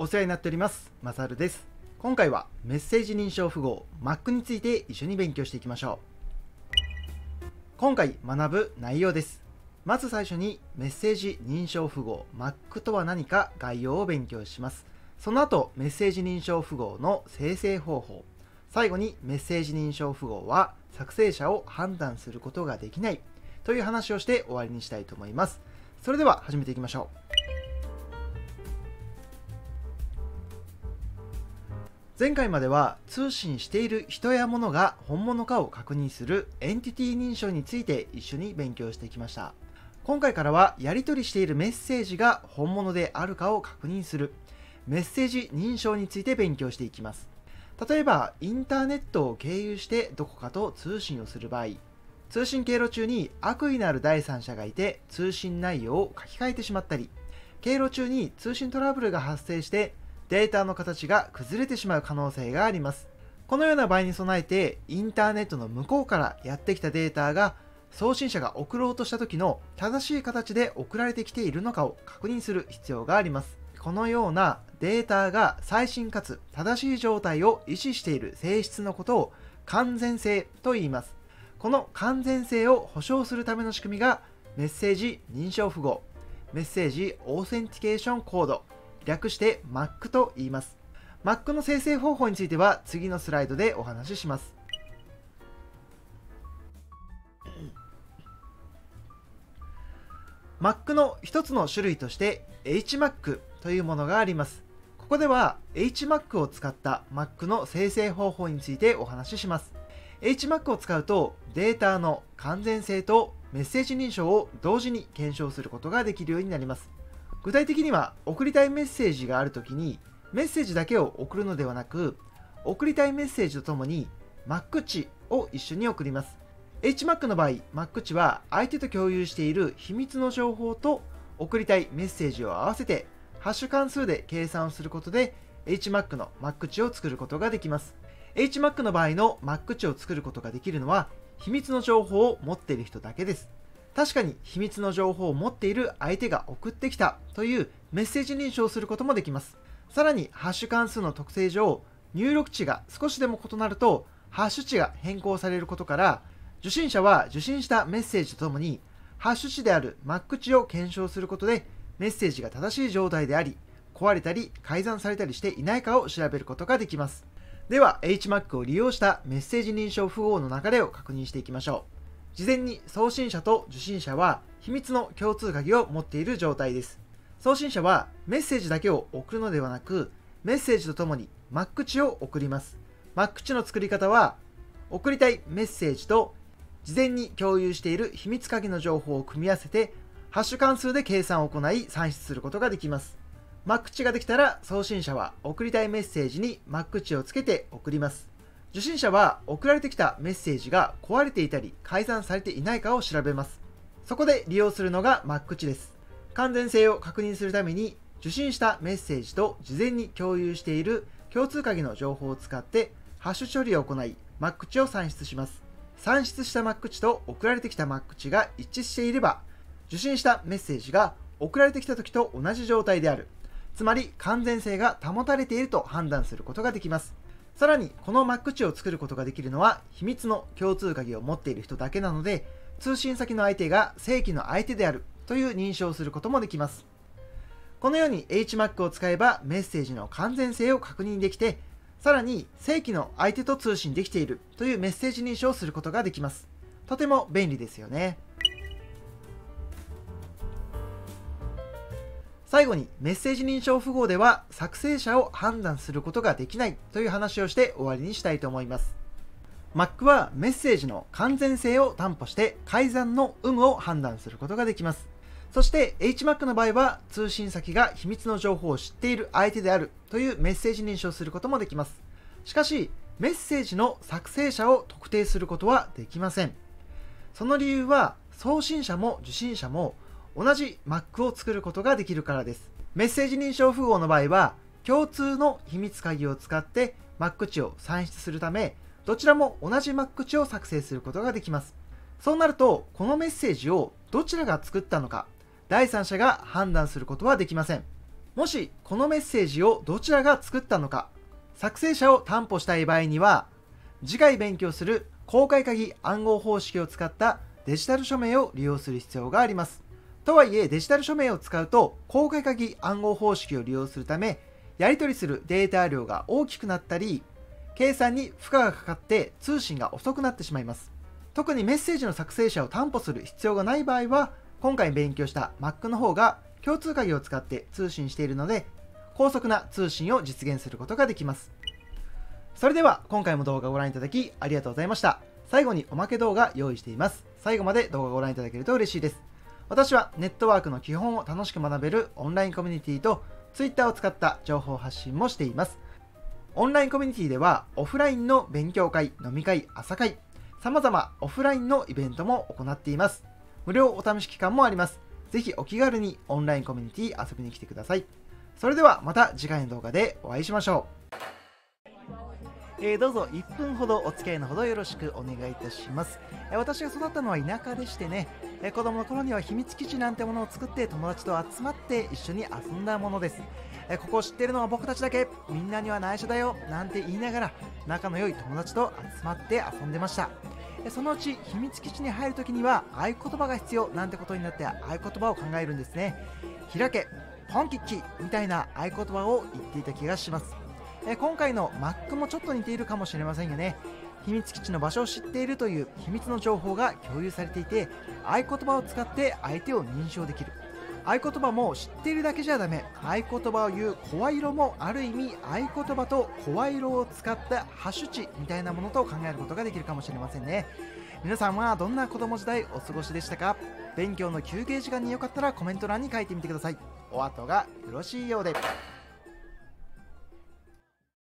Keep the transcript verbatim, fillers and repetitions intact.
お世話になっております。まさるです。今回はメッセージ認証符号 Mac について一緒に勉強していきましょう。今回学ぶ内容です。まず最初にメッセージ認証符号 Mac とは何か概要を勉強します。その後メッセージ認証符号の生成方法。最後にメッセージ認証符号は作成者を判断することができないという話をして終わりにしたいと思います。それでは始めていきましょう。前回までは通信している人や物が本物かを確認するエンティティ認証について一緒に勉強してきました。今回からはやり取りしているメッセージが本物であるかを確認するメッセージ認証について勉強していきます。例えばインターネットを経由してどこかと通信をする場合、通信経路中に悪意のある第三者がいて通信内容を書き換えてしまったり、経路中に通信トラブルが発生してデータの形が崩れてしまう可能性があります。このような場合に備えて、インターネットの向こうからやってきたデータが送信者が送ろうとした時の正しい形で送られてきているのかを確認する必要があります。このようなデータが最新かつ正しい状態を維持している性質のことを完全性と言います。この完全性を保証するための仕組みがメッセージ認証符号、メッセージオーセンティケーションコード、略して Mac と言います。Mac の生成方法については次のスライドでお話しします。Mac の一つの種類として エイチマック というものがあります。ここでは エイチマック を使った Mac の生成方法についてお話しします。エイチマック を使うとデータの完全性とメッセージ認証を同時に検証することができるようになります。具体的には送りたいメッセージがあるときにメッセージだけを送るのではなく、送りたいメッセージとともに Mac 値を一緒に送ります。 エイチマック の場合 Mac 値は相手と共有している秘密の情報と送りたいメッセージを合わせてハッシュ関数で計算をすることで エイチマック の Mac 値を作ることができます。 エイチマック の場合の Mac 値を作ることができるのは秘密の情報を持っている人だけです。確かに秘密の情報を持っている相手が送ってきたというメッセージ認証をすることもできます。さらにハッシュ関数の特性上、入力値が少しでも異なるとハッシュ値が変更されることから、受信者は受信したメッセージとともにハッシュ値である Mac 値を検証することでメッセージが正しい状態であり、壊れたり改ざんされたりしていないかを調べることができます。では エイチマック を利用したメッセージ認証符号の流れを確認していきましょう。事前に送信者と受信者は秘密の共通鍵を持っている状態です。送信者はメッセージだけを送るのではなく、メッセージとともに Mac 値を送ります。Mac 値の作り方は、送りたいメッセージと事前に共有している秘密鍵の情報を組み合わせて、ハッシュ関数で計算を行い算出することができます。Mac 値ができたら送信者は送りたいメッセージに Mac 値をつけて送ります。受信者は送られてきたメッセージが壊れていたり改ざんされていないかを調べます。そこで利用するのが Mac 値です。完全性を確認するために受信したメッセージと事前に共有している共通鍵の情報を使ってハッシュ処理を行い Mac 値を算出します。算出した Mac 値と送られてきた Mac 値が一致していれば、受信したメッセージが送られてきた時と同じ状態である、つまり完全性が保たれていると判断することができます。さらにこの Mac 値を作ることができるのは秘密の共通鍵を持っている人だけなので、通信先の相手が正規の相手であるという認証をすることもできます。このように エイチマック を使えばメッセージの完全性を確認できて、さらに正規の相手と通信できているというメッセージ認証をすることができます。とても便利ですよね。最後にメッセージ認証符号では作成者を判断することができないという話をして終わりにしたいと思います。Mac はメッセージの完全性を担保して改ざんの有無を判断することができます。そして エイチマック の場合は通信先が秘密の情報を知っている相手であるというメッセージ認証をすることもできます。しかしメッセージの作成者を特定することはできません。その理由は送信者も受信者も同じ Mac を作ることができるからです。メッセージ認証符号の場合は共通の秘密鍵を使って Mac 値を算出するため、どちらも同じ Mac 値を作成することができます。そうなるとこのメッセージをどちらが作ったのか第三者が判断することはできません。 もしこのメッセージをどちらが作ったのか、作成者を担保したい場合には、次回勉強する公開鍵暗号方式を使ったデジタル署名を利用する必要があります。とはいえ、デジタル署名を使うと公開鍵暗号方式を利用するため、やり取りするデータ量が大きくなったり、計算に負荷がかかって通信が遅くなってしまいます。特にメッセージの作成者を担保する必要がない場合は、今回勉強した Mac の方が共通鍵を使って通信しているので、高速な通信を実現することができます。それでは今回も動画をご覧いただきありがとうございました。最後におまけ動画用意しています。最後まで動画をご覧いただけると嬉しいです。私はネットワークの基本を楽しく学べるオンラインコミュニティと Twitter を使った情報発信もしています。オンラインコミュニティではオフラインの勉強会、飲み会、朝会、様々オフラインのイベントも行っています。無料お試し期間もあります。ぜひお気軽にオンラインコミュニティ遊びに来てください。それではまた次回の動画でお会いしましょう。えー、どうぞいっぷんほどお付き合いのほどよろしくお願いいたします。えー、私が育ったのは田舎でしてね、えー、子供の頃には秘密基地なんてものを作って友達と集まって一緒に遊んだものです。えー、ここを知っているのは僕たちだけ、みんなには内緒だよなんて言いながら仲の良い友達と集まって遊んでました。えー、そのうち秘密基地に入るときには合言葉が必要なんてことになって合言葉を考えるんですね。開け、ポンキッキみたいな合言葉を言っていた気がします。え今回の Mac もちょっと似ているかもしれませんよね。秘密基地の場所を知っているという秘密の情報が共有されていて、合言葉を使って相手を認証できる。合言葉も知っているだけじゃダメ。合言葉を言う声色もある意味合言葉と声色を使ったハッシュ値みたいなものと考えることができるかもしれませんね。皆さんはどんな子供時代お過ごしでしたか？勉強の休憩時間によかったらコメント欄に書いてみてください。お後がよろしいようで。